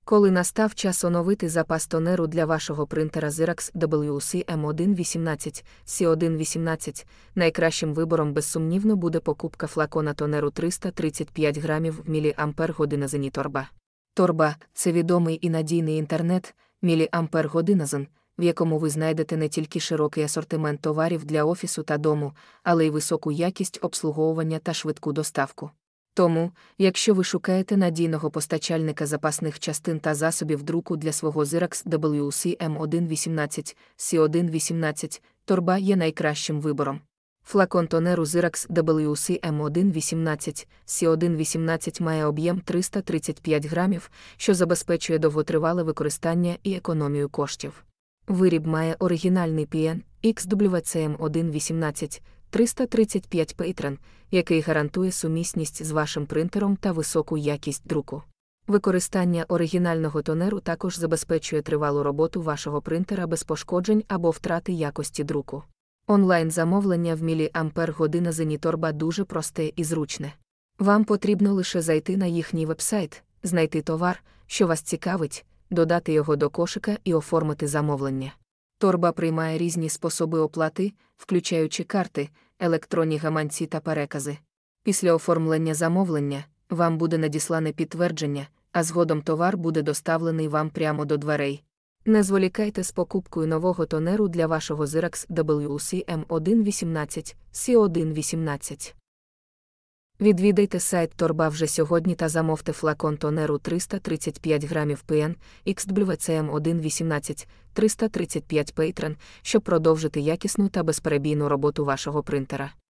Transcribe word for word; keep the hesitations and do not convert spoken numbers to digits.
Коли настав час оновити запас тонеру для вашого принтера Xerox дабл ю сі ем один вісімнадцять сі один вісімнадцять, найкращим вибором безсумнівно буде покупка флакона тонеру триста тридцять п'ять грамів в міліампер-година Зеніторба. Торба – це відомий і надійний інтернет, міліампер-година, в якому ви знайдете не тільки широкий асортимент товарів для офісу та дому, але й високу якість обслуговування та швидку доставку. Тому, якщо ви шукаєте надійного постачальника запасних частин та засобів друку для свого Xerox дабл ю сі ем один вісімнадцять сі один вісімнадцять, торба є найкращим вибором. Флакон тонеру Xerox дабл ю сі ем один вісімнадцять сі один вісімнадцять має об'єм триста тридцять п'ять грамів, що забезпечує довготривале використання і економію коштів. Виріб має оригінальний пі ен ікс дабл ю сі ем один вісімнадцять триста тридцять п'ять пейтрон, який гарантує сумісність з вашим принтером та високу якість друку. Використання оригінального тонеру також забезпечує тривалу роботу вашого принтера без пошкоджень або втрати якості друку. Онлайн-замовлення в міліампер-година Зеніторба дуже просте і зручне. Вам потрібно лише зайти на їхній вебсайт, знайти товар, що вас цікавить, додати його до кошика і оформити замовлення. Торба приймає різні способи оплати, включаючи карти, електронні гаманці та перекази. Після оформлення замовлення вам буде надіслане підтвердження, а згодом товар буде доставлений вам прямо до дверей. Не зволікайте з покупкою нового тонеру для вашого Xerox дабл ю сі ем один вісімнадцять сі один вісімнадцять. Відвідайте сайт Торба вже сьогодні та замовте флакон тонеру триста тридцять п'ять грамів пі ен ікс дабл ю сі ем один вісімнадцять триста тридцять п'ять пейтрон, щоб продовжити якісну та безперебійну роботу вашого принтера.